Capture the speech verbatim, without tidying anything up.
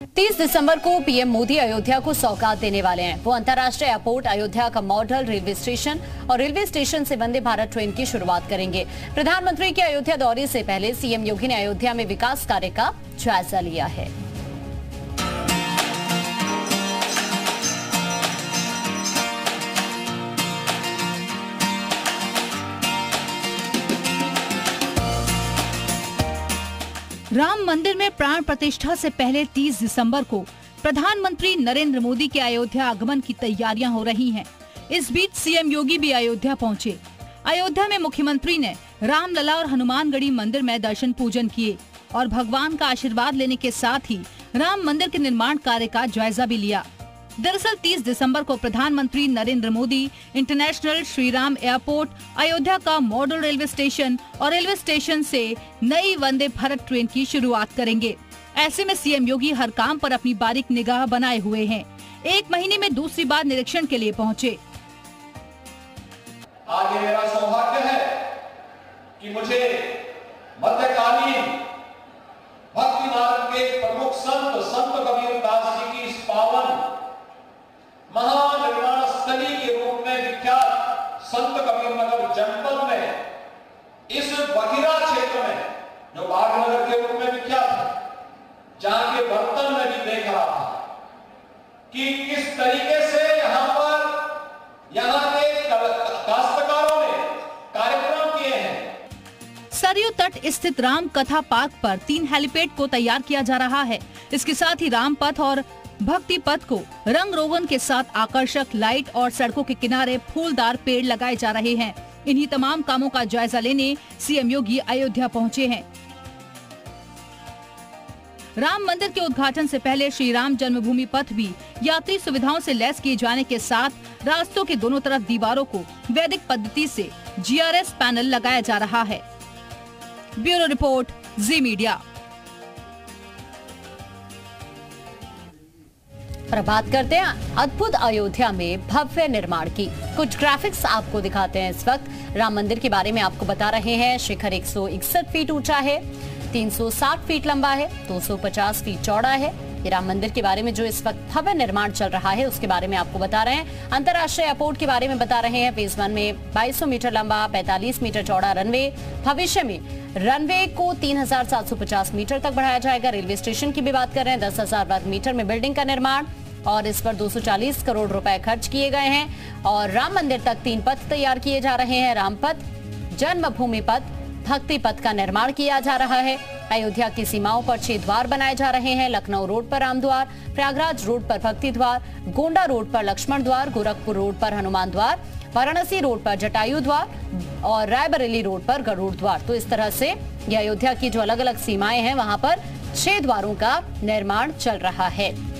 तीस दिसंबर को पीएम मोदी अयोध्या को सौगात देने वाले हैं। वो अंतर्राष्ट्रीय एयरपोर्ट, अयोध्या का मॉडल रेलवे स्टेशन और रेलवे स्टेशन से वंदे भारत ट्रेन की शुरुआत करेंगे। प्रधानमंत्री के अयोध्या दौरे से पहले सीएम योगी ने अयोध्या में विकास कार्य का जायजा लिया है। राम मंदिर में प्राण प्रतिष्ठा से पहले तीस दिसंबर को प्रधानमंत्री नरेंद्र मोदी के अयोध्या आगमन की तैयारियां हो रही हैं। इस बीच सीएम योगी भी अयोध्या पहुंचे। अयोध्या में मुख्यमंत्री ने रामलला और हनुमानगढ़ी मंदिर में दर्शन पूजन किए और भगवान का आशीर्वाद लेने के साथ ही राम मंदिर के निर्माण कार्य का जायजा भी लिया। दरअसल तीस दिसंबर को प्रधानमंत्री नरेंद्र मोदी इंटरनेशनल श्री राम एयरपोर्ट, अयोध्या का मॉडल रेलवे स्टेशन और रेलवे स्टेशन से नई वंदे भारत ट्रेन की शुरुआत करेंगे। ऐसे में सीएम योगी हर काम पर अपनी बारीक निगाह बनाए हुए हैं। एक महीने में दूसरी बार निरीक्षण के लिए पहुंचे। आज मेरा सौभाग्य है कि मुझे मध्यकालीन भक्ति मार्ग के प्रमुख संत संत कबीरदास जी की इस पावन महानिर्वाण स्थली के रूप में विख्यात संत कबीरनगर जनपद में इस बघिरा क्षेत्र में जो बागनगर के रूप में विख्यात है, जहां के बर्तन में भी देख रहा था कि किस तरीके से यहां पर यहां के काश्तकारों ने कार्यक्रम किए हैं। सरयू तट स्थित राम कथा पार्क पर तीन हेलीपैड को तैयार किया जा रहा है। इसके साथ ही राम पथ और भक्ति पथ को रंग रोगन के साथ आकर्षक लाइट और सड़कों के किनारे फूलदार पेड़ लगाए जा रहे हैं। इन्हीं तमाम कामों का जायजा लेने सीएम योगी अयोध्या पहुंचे हैं। राम मंदिर के उद्घाटन से पहले श्री राम जन्मभूमि पथ भी यात्री सुविधाओं से लैस किए जाने के साथ रास्तों के दोनों तरफ दीवारों को वैदिक पद्धति से जीआरएस पैनल लगाया जा रहा है। Bureau report, Zee media. और बात करते हैं अद्भुत अयोध्या में भव्य निर्माण की। कुछ ग्राफिक्स आपको दिखाते हैं। इस वक्त राम मंदिर के बारे में आपको बता रहे हैं। शिखर एक सौ इकसठ फीट ऊंचा है, तीन सौ साठ फीट लंबा है, दो सौ पचास फीट चौड़ा है। ये राम मंदिर के बारे में जो इस वक्त भव्य निर्माण चल रहा है उसके बारे में आपको बता रहे हैं। अंतर्राष्ट्रीय एयरपोर्ट के बारे में बता रहे हैं। फेज वन में बाईस सौ मीटर लंबा, पैंतालीस मीटर चौड़ा रनवे। भविष्य में रनवे को तीन हजार सात सौ पचास मीटर तक बढ़ाया जाएगा। रेलवे स्टेशन की भी बात कर रहे हैं। दस हजार वर्ग मीटर में बिल्डिंग का निर्माण और इस पर दो सौ चालीस करोड़ रुपए खर्च किए गए हैं। और राम मंदिर तक तीन पथ तैयार किए जा रहे हैं। राम पथ, जन्मभूमि पथ, भक्ति पथ का निर्माण किया जा रहा है। अयोध्या की सीमाओं पर छह द्वार बनाए जा रहे हैं। लखनऊ रोड पर राम द्वार, प्रयागराज रोड पर भक्ति द्वार, गोंडा रोड पर लक्ष्मण द्वार, गोरखपुर रोड पर हनुमान द्वार, वाराणसी रोड पर जटायु द्वार और रायबरेली रोड पर गरुड़ द्वार। तो इस तरह से ये अयोध्या की जो अलग अलग सीमाएं हैं वहां पर छह द्वारों का निर्माण चल रहा है।